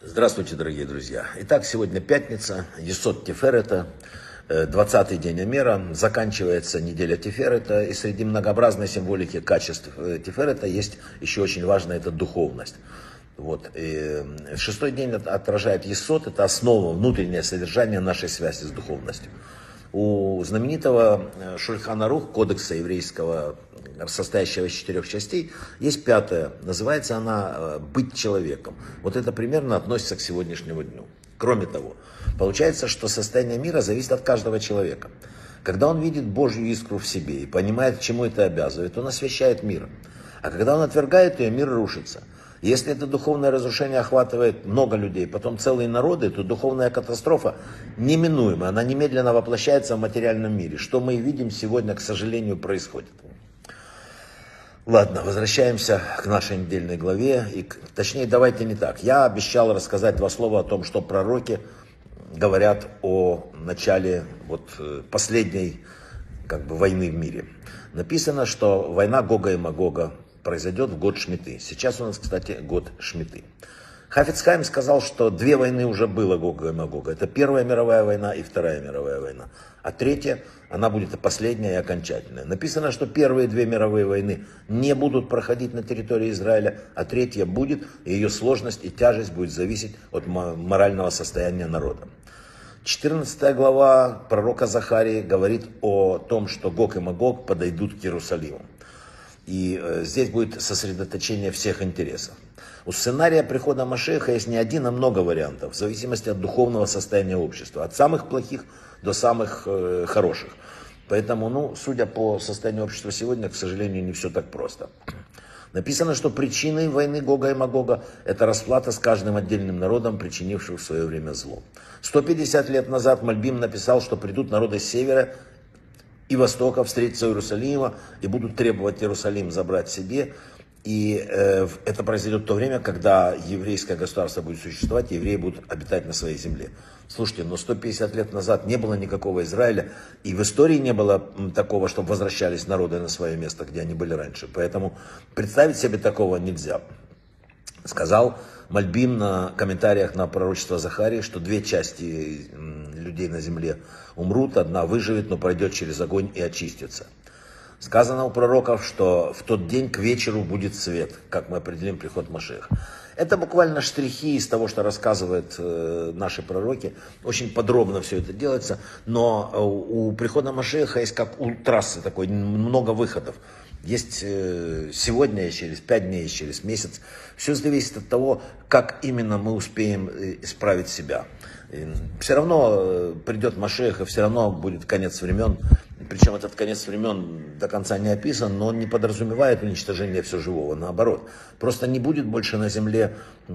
Здравствуйте, дорогие друзья. Итак, сегодня пятница, Есот Тиферета, 20-й день Омера, заканчивается неделя Тиферета, и среди многообразной символики качеств Тиферета есть еще очень важная, это духовность. Вот. И шестой день отражает Есот, это основа, внутреннее содержание нашей связи с духовностью. У знаменитого Шульхан Арух, кодекса еврейского, состоящего из 4 частей, есть 5-я, называется она «Быть человеком». Вот это примерно относится к сегодняшнему дню. Кроме того, получается, что состояние мира зависит от каждого человека. Когда он видит Божью искру в себе и понимает, к чему это обязывает, он освещает мир. А когда он отвергает ее, мир рушится. Если это духовное разрушение охватывает много людей, потом целые народы, то духовная катастрофа неминуема, она немедленно воплощается в материальном мире, что мы и видим сегодня, к сожалению, происходит. Ладно, возвращаемся к нашей недельной главе, точнее, давайте не так. Я обещал рассказать 2 слова о том, что пророки говорят о начале последней войны в мире. Написано, что война Гога и Магога произойдет в год Шмиты. Сейчас у нас, кстати, год Шмиты. Хафец Хаим сказал, что 2 войны уже было Гога и Магога. Это Первая мировая война и Вторая мировая война. А 3-я, она будет последняя и окончательная. Написано, что первые 2 мировые войны не будут проходить на территории Израиля, а 3-я будет, и ее сложность и тяжесть будет зависеть от морального состояния народа. 14 глава пророка Захарии говорит о том, что Гог и Магог подойдут к Иерусалиму. И здесь будет сосредоточение всех интересов. У сценария прихода Машеха есть не один, а много вариантов, в зависимости от духовного состояния общества. От самых плохих до самых хороших. Поэтому, судя по состоянию общества сегодня, к сожалению, не все так просто. Написано, что причиной войны Гога и Магога – это расплата с каждым отдельным народом, причинившим в свое время зло. 150 лет назад Мальбим написал, что придут народы с севера и востока встретиться у Иерусалима и будут требовать Иерусалим забрать себе. И это произойдет в то время, когда еврейское государство будет существовать, и евреи будут обитать на своей земле. Слушайте, но 150 лет назад не было никакого Израиля, и в истории не было такого, чтобы возвращались народы на свое место, где они были раньше. Поэтому представить себе такого нельзя. Сказал Мальбим на комментариях на пророчество Захарии, что 2 части людей на земле умрут, 1 выживет, но пройдет через огонь и очистится. Сказано у пророков, что в тот день к вечеру будет свет, как мы определим приход Машеха. Это буквально штрихи из того, что рассказывают наши пророки. Очень подробно все это делается, но у прихода Машеха есть как у трассы такой, много выходов. Есть сегодня, есть через 5 дней, есть через месяц. Все зависит от того, как именно мы успеем исправить себя. Все равно придет Машех, и все равно будет конец времен. Причем этот конец времен до конца не описан, но он не подразумевает уничтожение всего живого. Наоборот, просто не будет больше на земле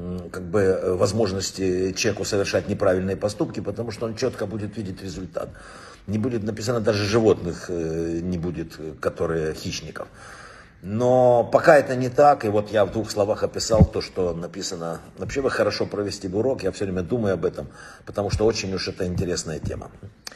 возможности человеку совершать неправильные поступки, потому что он четко будет видеть результат. Не будет написано, даже животных не будет, которые хищников. Но пока это не так, и вот я в 2 словах описал то, что написано. Вообще бы хорошо провести бы урок, я все время думаю об этом, потому что очень уж это интересная тема.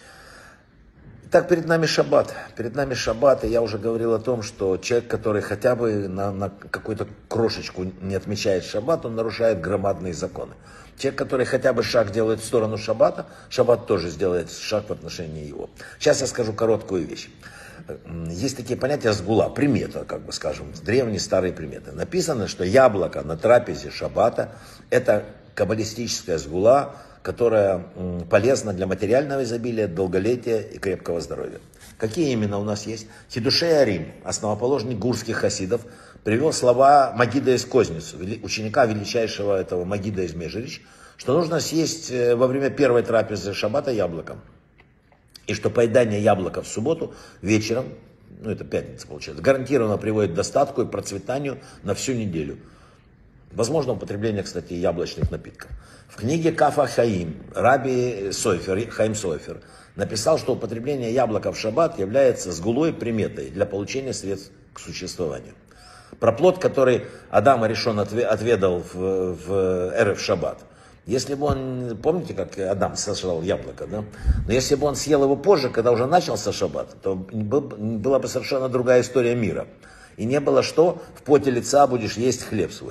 Итак, перед нами шаббат. Перед нами шаббат, и я уже говорил о том, что человек, который хотя бы на какую-то крошечку не отмечает шаббат, он нарушает громадные законы. Человек, который хотя бы шаг делает в сторону шаббата, шаббат тоже сделает шаг в отношении его. Сейчас я скажу короткую вещь. Есть такие понятия сгула, примета, древние старые приметы. Написано, что яблоко на трапезе шаббата – это каббалистическая сгула, которая полезна для материального изобилия, долголетия и крепкого здоровья. Какие именно у нас есть? Хидушей Арим, основоположник гурских хасидов, привел слова Магида из Козницу, ученика величайшего этого Магида из Межирич, что нужно съесть во время первой трапезы шаббата яблоко. И что поедание яблока в субботу вечером, это пятница получается, гарантированно приводит к достатку и процветанию на всю неделю. Возможно употребление, кстати, яблочных напитков. В книге Кафа Хаим Раби Сойфер, Хаим Сойфер написал, что употребление яблока в шаббат является сгулой приметой для получения средств к существованию. Про плод, который Адам Аришон отведал в Эрев шаббат. Если бы он, помните, как Адам сожрал яблоко, да? Но если бы он съел его позже, когда уже начался шаббат, то была бы совершенно другая история мира. И не было что, в поте лица будешь есть хлеб свой.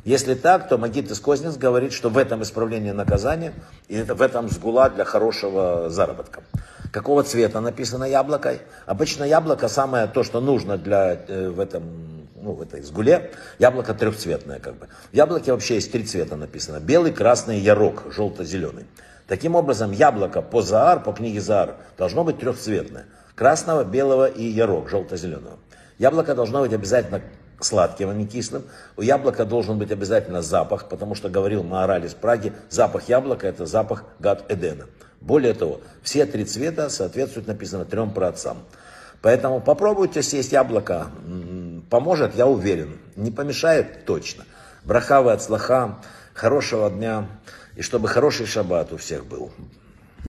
Если так, то Магид из Кознец говорит, что в этом исправление наказания, и в этом сгула для хорошего заработка. Какого цвета написано яблоко? Обычно яблоко самое то, что нужно для в этой сгуле. Яблоко трехцветное как бы. В яблоке вообще есть 3 цвета написано. Белый, красный, ярок, желто-зеленый. Таким образом, яблоко по Заар, по книге Заар, должно быть трехцветное. Красного, белого и ярок, желто-зеленого. Яблоко должно быть обязательно сладким, а не кислым. У яблока должен быть обязательно запах, потому что говорил Маораль из Праги, запах яблока это запах Гад Эдена. Более того, все 3 цвета соответствуют, написано, 3 праотцам. Поэтому попробуйте съесть яблоко, поможет, я уверен, не помешает точно. Браха ве ацлаха, хорошего дня, и чтобы хороший шаббат у всех был.